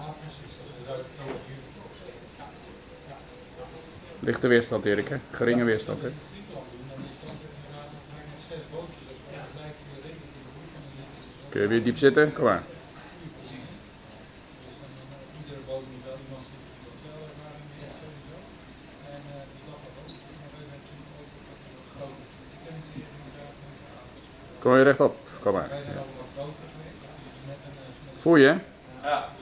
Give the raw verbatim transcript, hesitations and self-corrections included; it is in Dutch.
Lichte weerstand, Erik, hè? Geringe weerstand, hè? Kun je weer diep zitten? Kom maar. Kom je rechtop? Kom maar. Ja. Voel je? Ja.